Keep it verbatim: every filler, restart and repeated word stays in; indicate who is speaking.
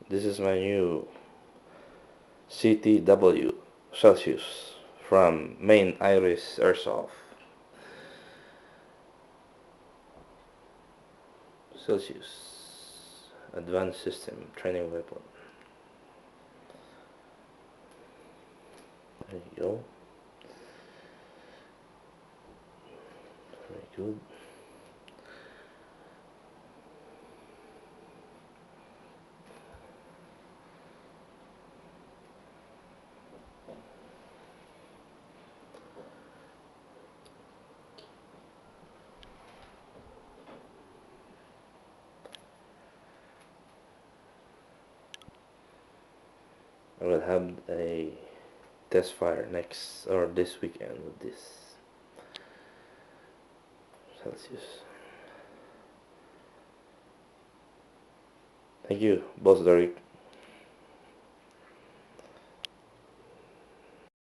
Speaker 1: This is my new C T W Celsius from Main Iris Airsoft. Celsius Advanced System Training Weapon. There you go. Very good. I will have a test fire next or this weekend with this Celsius. Thank you, Boss Derek.